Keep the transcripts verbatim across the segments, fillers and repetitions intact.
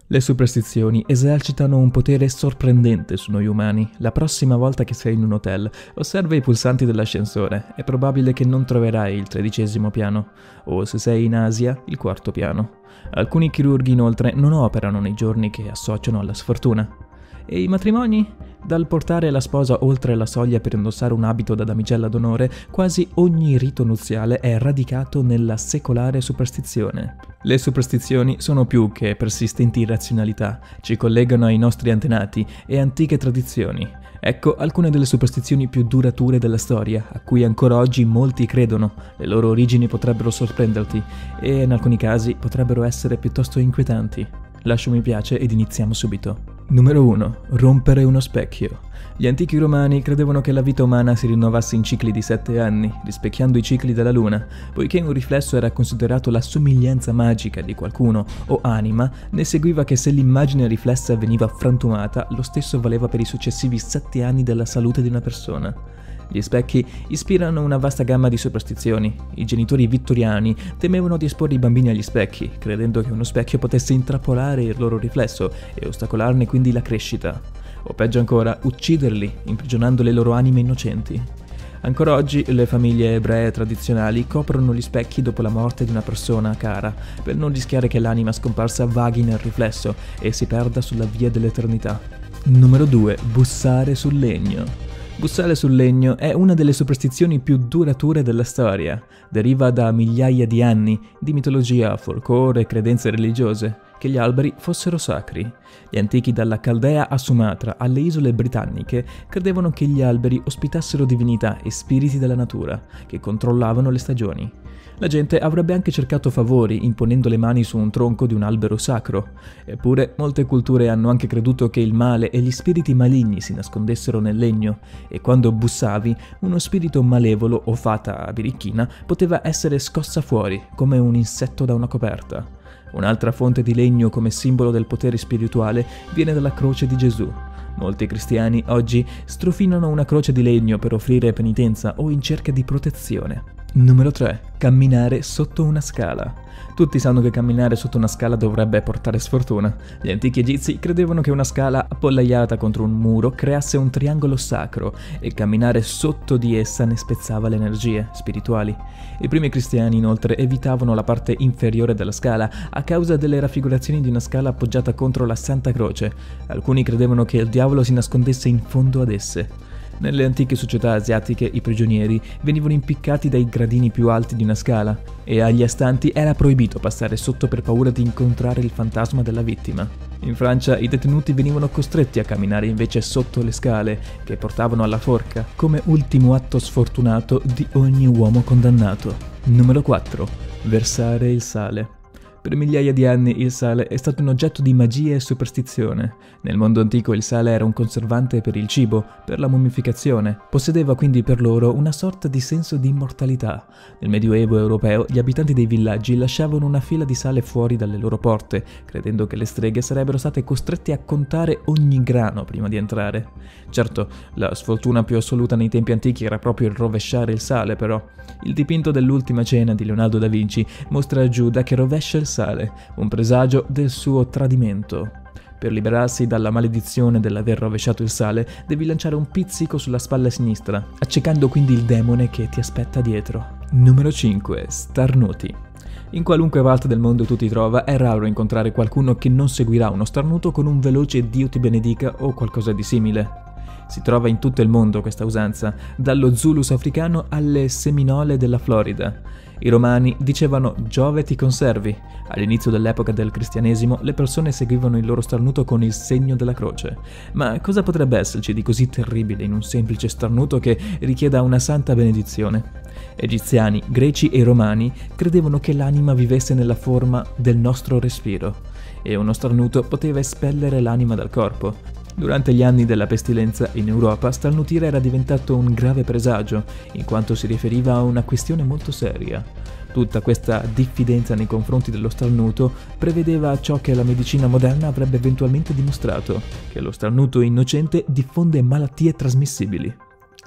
Le superstizioni esercitano un potere sorprendente su noi umani. La prossima volta che sei in un hotel, osserva i pulsanti dell'ascensore. È probabile che non troverai il tredicesimo piano, o se sei in Asia, il quarto piano. Alcuni chirurghi inoltre non operano nei giorni che associano alla sfortuna. E i matrimoni? Dal portare la sposa oltre la soglia per indossare un abito da damigella d'onore, quasi ogni rito nuziale è radicato nella secolare superstizione. Le superstizioni sono più che persistenti irrazionalità, ci collegano ai nostri antenati e antiche tradizioni. Ecco alcune delle superstizioni più durature della storia, a cui ancora oggi molti credono. Le loro origini potrebbero sorprenderti e in alcuni casi potrebbero essere piuttosto inquietanti. Lascia un mi piace ed iniziamo subito. Numero uno. Rompere uno specchio. Gli antichi romani credevano che la vita umana si rinnovasse in cicli di sette anni, rispecchiando i cicli della luna. Poiché un riflesso era considerato la somiglianza magica di qualcuno o anima, ne seguiva che se l'immagine riflessa veniva frantumata, lo stesso valeva per i successivi sette anni della salute di una persona. Gli specchi ispirano una vasta gamma di superstizioni. I genitori vittoriani temevano di esporre i bambini agli specchi, credendo che uno specchio potesse intrappolare il loro riflesso e ostacolarne quindi la crescita. O peggio ancora, ucciderli, imprigionando le loro anime innocenti. Ancora oggi le famiglie ebree tradizionali coprono gli specchi dopo la morte di una persona cara, per non rischiare che l'anima scomparsa vaghi nel riflesso e si perda sulla via dell'eternità. Numero due. Bussare sul legno. Bussare sul legno è una delle superstizioni più durature della storia. Deriva da migliaia di anni di mitologia, folklore e credenze religiose, che gli alberi fossero sacri. Gli antichi dalla Caldea a Sumatra alle isole britanniche credevano che gli alberi ospitassero divinità e spiriti della natura, che controllavano le stagioni. La gente avrebbe anche cercato favori imponendo le mani su un tronco di un albero sacro. Eppure molte culture hanno anche creduto che il male e gli spiriti maligni si nascondessero nel legno, e quando bussavi, uno spirito malevolo o fata birichina poteva essere scossa fuori, come un insetto da una coperta. Un'altra fonte di legno come simbolo del potere spirituale viene dalla croce di Gesù. Molti cristiani oggi strofinano una croce di legno per offrire penitenza o in cerca di protezione. Numero tre. Camminare sotto una scala. Tutti sanno che camminare sotto una scala dovrebbe portare sfortuna. Gli antichi egizi credevano che una scala appollaiata contro un muro creasse un triangolo sacro e camminare sotto di essa ne spezzava le energie spirituali. I primi cristiani inoltre evitavano la parte inferiore della scala a causa delle raffigurazioni di una scala appoggiata contro la Santa Croce. Alcuni credevano che il diavolo si nascondesse in fondo ad esse. Nelle antiche società asiatiche i prigionieri venivano impiccati dai gradini più alti di una scala e agli astanti era proibito passare sotto per paura di incontrare il fantasma della vittima. In Francia i detenuti venivano costretti a camminare invece sotto le scale che portavano alla forca, come ultimo atto sfortunato di ogni uomo condannato. Numero quattro. Versare il sale. Per migliaia di anni il sale è stato un oggetto di magia e superstizione. Nel mondo antico il sale era un conservante per il cibo, per la mummificazione. Possedeva quindi per loro una sorta di senso di immortalità. Nel Medioevo europeo gli abitanti dei villaggi lasciavano una fila di sale fuori dalle loro porte, credendo che le streghe sarebbero state costrette a contare ogni grano prima di entrare. Certo, la sfortuna più assoluta nei tempi antichi era proprio il rovesciare il sale, però. Il dipinto dell'Ultima Cena di Leonardo da Vinci mostra Giuda che rovescia il sale, un presagio del suo tradimento. Per liberarsi dalla maledizione dell'aver rovesciato il sale, devi lanciare un pizzico sulla spalla sinistra, accecando quindi il demone che ti aspetta dietro. Numero cinque. Starnuti. In qualunque parte del mondo tu ti trova, è raro incontrare qualcuno che non seguirà uno starnuto con un veloce Dio ti benedica o qualcosa di simile. Si trova in tutto il mondo questa usanza, dallo Zulus africano alle Seminole della Florida. I romani dicevano Giove ti conservi. All'inizio dell'epoca del cristianesimo le persone seguivano il loro starnuto con il segno della croce. Ma cosa potrebbe esserci di così terribile in un semplice starnuto che richieda una santa benedizione? Egiziani, greci e romani credevano che l'anima vivesse nella forma del nostro respiro e uno starnuto poteva espellere l'anima dal corpo. Durante gli anni della pestilenza in Europa, starnutire era diventato un grave presagio, in quanto si riferiva a una questione molto seria. Tutta questa diffidenza nei confronti dello starnuto prevedeva ciò che la medicina moderna avrebbe eventualmente dimostrato, che lo starnuto innocente diffonde malattie trasmissibili.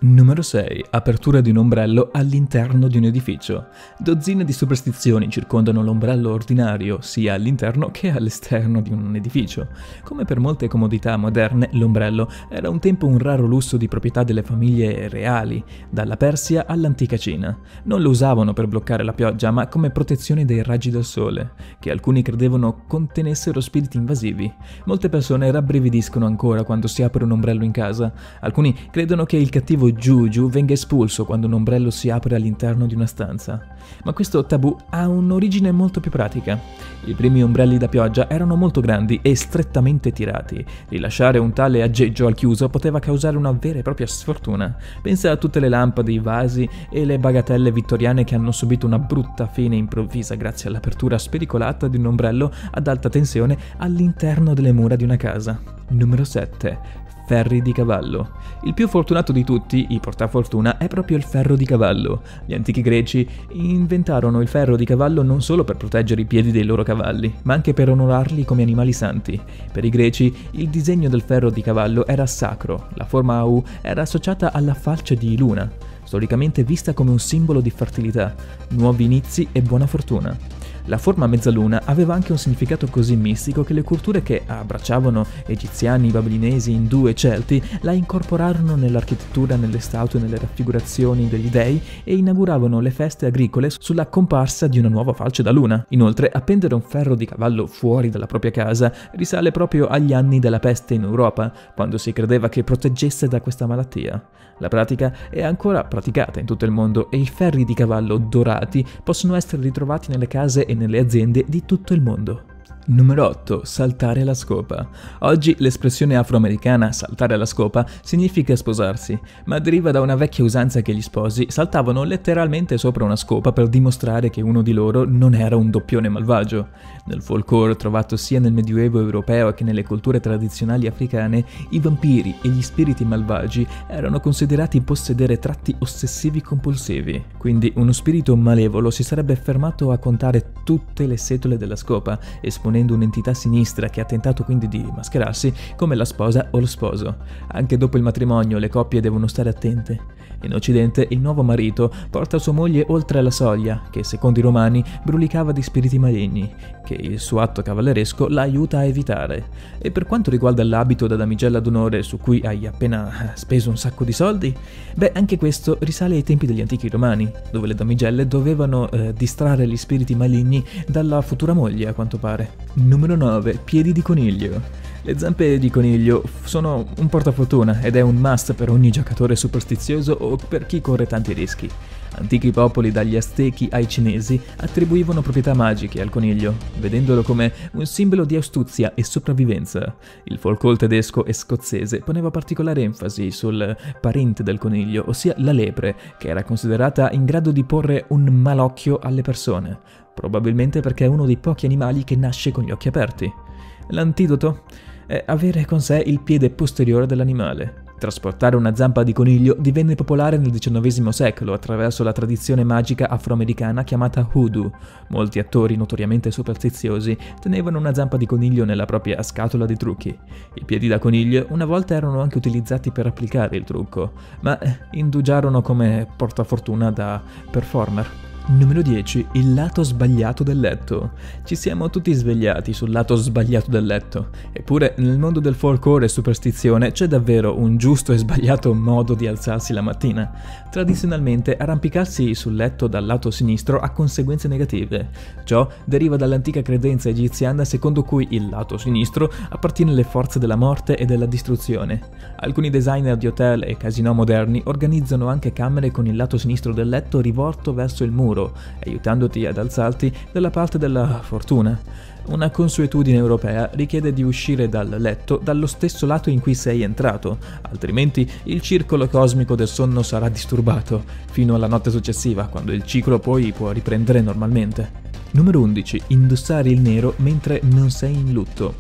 Numero sei. Apertura di un ombrello all'interno di un edificio. Dozzine di superstizioni circondano l'ombrello ordinario, sia all'interno che all'esterno di un edificio. Come per molte comodità moderne, l'ombrello era un tempo un raro lusso di proprietà delle famiglie reali, dalla Persia all'antica Cina. Non lo usavano per bloccare la pioggia, ma come protezione dai raggi del sole, che alcuni credevano contenessero spiriti invasivi. Molte persone rabbrividiscono ancora quando si apre un ombrello in casa. Alcuni credono che il cattivo Juju venga espulso quando un ombrello si apre all'interno di una stanza. Ma questo tabù ha un'origine molto più pratica. I primi ombrelli da pioggia erano molto grandi e strettamente tirati. Rilasciare un tale aggeggio al chiuso poteva causare una vera e propria sfortuna. Pensa a tutte le lampade, i vasi e le bagatelle vittoriane che hanno subito una brutta fine improvvisa grazie all'apertura spericolata di un ombrello ad alta tensione all'interno delle mura di una casa. Numero sette. Ferri di cavallo. Il più fortunato di tutti, i portafortuna, è proprio il ferro di cavallo. Gli antichi greci inventarono il ferro di cavallo non solo per proteggere i piedi dei loro cavalli, ma anche per onorarli come animali santi. Per i greci, il disegno del ferro di cavallo era sacro, la forma a U era associata alla falce di Luna, storicamente vista come un simbolo di fertilità, nuovi inizi e buona fortuna. La forma mezzaluna aveva anche un significato così mistico che le culture che abbracciavano egiziani, babilonesi, indù e celti la incorporarono nell'architettura, nelle statue, nelle raffigurazioni degli dei e inauguravano le feste agricole sulla comparsa di una nuova falce da luna. Inoltre, appendere un ferro di cavallo fuori dalla propria casa risale proprio agli anni della peste in Europa, quando si credeva che proteggesse da questa malattia. La pratica è ancora praticata in tutto il mondo e i ferri di cavallo dorati possono essere ritrovati nelle case e nelle aziende di tutto il mondo. Numero otto. Saltare la scopa. Oggi l'espressione afroamericana saltare la scopa significa sposarsi, ma deriva da una vecchia usanza che gli sposi saltavano letteralmente sopra una scopa per dimostrare che uno di loro non era un doppione malvagio. Nel folklore trovato sia nel Medioevo europeo che nelle culture tradizionali africane, i vampiri e gli spiriti malvagi erano considerati possedere tratti ossessivi compulsivi. Quindi uno spirito malevolo si sarebbe fermato a contare tutte le setole della scopa, esponendo un'entità sinistra che ha tentato quindi di mascherarsi come la sposa o lo sposo. Anche dopo il matrimonio le coppie devono stare attente. In Occidente il nuovo marito porta sua moglie oltre la soglia, che secondo i romani brulicava di spiriti maligni, che il suo atto cavalleresco la aiuta a evitare. E per quanto riguarda l'abito da damigella d'onore su cui hai appena speso un sacco di soldi, beh, anche questo risale ai tempi degli antichi romani, dove le damigelle dovevano eh, distrarre gli spiriti maligni dalla futura moglie, a quanto pare. Numero nove. Piedi di coniglio. Le zampe di coniglio sono un portafortuna ed è un must per ogni giocatore superstizioso o per chi corre tanti rischi. Antichi popoli, dagli Aztechi ai Cinesi, attribuivano proprietà magiche al coniglio, vedendolo come un simbolo di astuzia e sopravvivenza. Il folklore tedesco e scozzese poneva particolare enfasi sul parente del coniglio, ossia la lepre, che era considerata in grado di porre un malocchio alle persone, probabilmente perché è uno dei pochi animali che nasce con gli occhi aperti. L'antidoto è avere con sé il piede posteriore dell'animale. Trasportare una zampa di coniglio divenne popolare nel diciannovesimo secolo attraverso la tradizione magica afroamericana chiamata hoodoo. Molti attori notoriamente superstiziosi tenevano una zampa di coniglio nella propria scatola di trucchi. I piedi da coniglio una volta erano anche utilizzati per applicare il trucco, ma indugiarono come portafortuna da performer. Numero dieci. Il lato sbagliato del letto. Ci siamo tutti svegliati sul lato sbagliato del letto, eppure nel mondo del folklore e superstizione c'è davvero un giusto e sbagliato modo di alzarsi la mattina. Tradizionalmente arrampicarsi sul letto dal lato sinistro ha conseguenze negative. Ciò deriva dall'antica credenza egiziana secondo cui il lato sinistro appartiene alle forze della morte e della distruzione. Alcuni designer di hotel e casinò moderni organizzano anche camere con il lato sinistro del letto rivolto verso il muro, aiutandoti ad alzarti dalla parte della fortuna. Una consuetudine europea richiede di uscire dal letto dallo stesso lato in cui sei entrato, altrimenti il circolo cosmico del sonno sarà disturbato fino alla notte successiva, quando il ciclo poi può riprendere normalmente. Numero undici. Indossare il nero mentre non sei in lutto.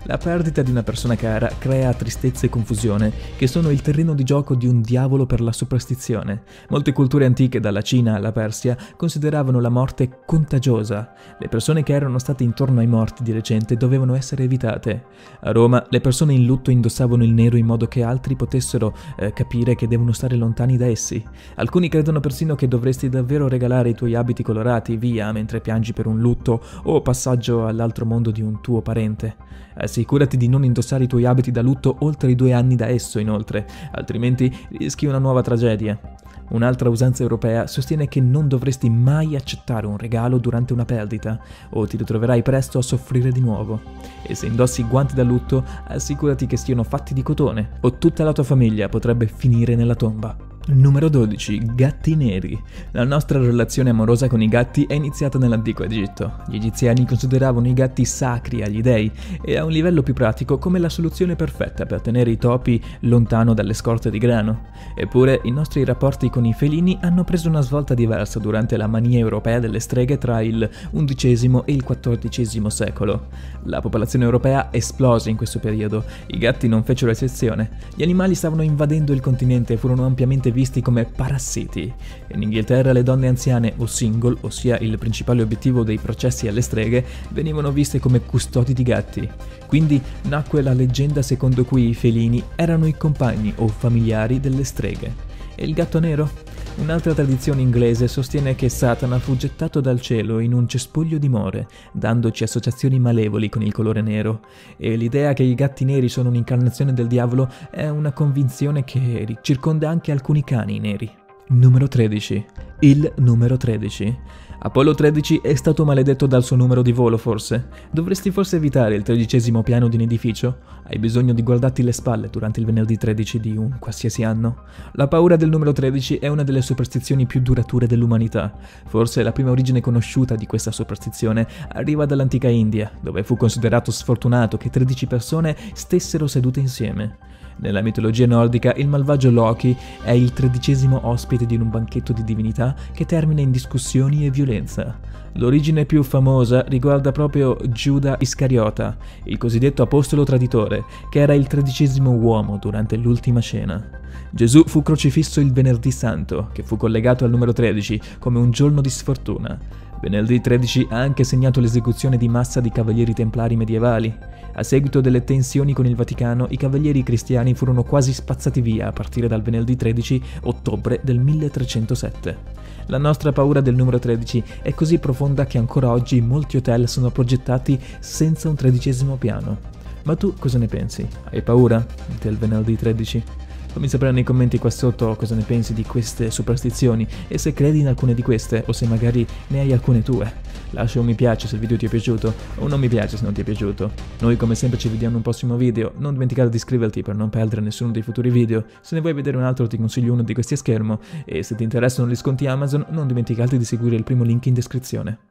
La perdita di una persona cara crea tristezza e confusione, che sono il terreno di gioco di un diavolo per la superstizione. Molte culture antiche, dalla Cina alla Persia, consideravano la morte contagiosa. Le persone che erano state intorno ai morti di recente dovevano essere evitate. A Roma, le persone in lutto indossavano il nero in modo che altri potessero eh, capire che devono stare lontani da essi. Alcuni credono persino che dovresti davvero regalare i tuoi abiti colorati via mentre piangi per un lutto o passaggio all'altro mondo di un tuo parente. Assicurati di non indossare i tuoi abiti da lutto oltre i due anni da esso, inoltre, altrimenti rischi una nuova tragedia. Un'altra usanza europea sostiene che non dovresti mai accettare un regalo durante una perdita, o ti ritroverai presto a soffrire di nuovo. E se indossi guanti da lutto, assicurati che siano fatti di cotone, o tutta la tua famiglia potrebbe finire nella tomba. Numero dodici. Gatti neri. La nostra relazione amorosa con i gatti è iniziata nell'antico Egitto. Gli egiziani consideravano i gatti sacri agli dei e a un livello più pratico come la soluzione perfetta per tenere i topi lontano dalle scorte di grano. Eppure i nostri rapporti con i felini hanno preso una svolta diversa durante la mania europea delle streghe tra il undicesimo e il quattordicesimo secolo. La popolazione europea esplose in questo periodo, i gatti non fecero eccezione. Gli animali stavano invadendo il continente e furono ampiamente visti come parassiti. In Inghilterra le donne anziane o single, ossia il principale obiettivo dei processi alle streghe, venivano viste come custodi di gatti. Quindi nacque la leggenda secondo cui i felini erano i compagni o familiari delle streghe. E il gatto nero? Un'altra tradizione inglese sostiene che Satana fu gettato dal cielo in un cespuglio di more, dandoci associazioni malevoli con il colore nero, e l'idea che i gatti neri sono un'incarnazione del diavolo è una convinzione che circonda anche alcuni cani neri. Numero tredici. Il numero tredici. Apollo tredici è stato maledetto dal suo numero di volo, forse? Dovresti forse evitare il tredicesimo piano di un edificio? Hai bisogno di guardarti le spalle durante il venerdì tredici di un qualsiasi anno? La paura del numero tredici è una delle superstizioni più durature dell'umanità. Forse la prima origine conosciuta di questa superstizione arriva dall'antica India, dove fu considerato sfortunato che tredici persone stessero sedute insieme. Nella mitologia nordica, il malvagio Loki è il tredicesimo ospite di un banchetto di divinità che termina in discussioni e violenza. L'origine più famosa riguarda proprio Giuda Iscariota, il cosiddetto apostolo traditore, che era il tredicesimo uomo durante l'ultima cena. Gesù fu crocifisso il venerdì santo, che fu collegato al numero tredici come un giorno di sfortuna. Venerdì tredici ha anche segnato l'esecuzione di massa di cavalieri templari medievali. A seguito delle tensioni con il Vaticano, i cavalieri cristiani furono quasi spazzati via a partire dal venerdì tredici ottobre del milletrecentosette. La nostra paura del numero tredici è così profonda che ancora oggi molti hotel sono progettati senza un tredicesimo piano. Ma tu cosa ne pensi? Hai paura del venerdì tredici? Fammi sapere nei commenti qua sotto cosa ne pensi di queste superstizioni e se credi in alcune di queste o se magari ne hai alcune tue. Lascia un mi piace se il video ti è piaciuto o un non mi piace se non ti è piaciuto. Noi come sempre ci vediamo in un prossimo video, non dimenticare di iscriverti per non perdere nessuno dei futuri video. Se ne vuoi vedere un altro ti consiglio uno di questi a schermo e se ti interessano gli sconti Amazon non dimenticarti di seguire il primo link in descrizione.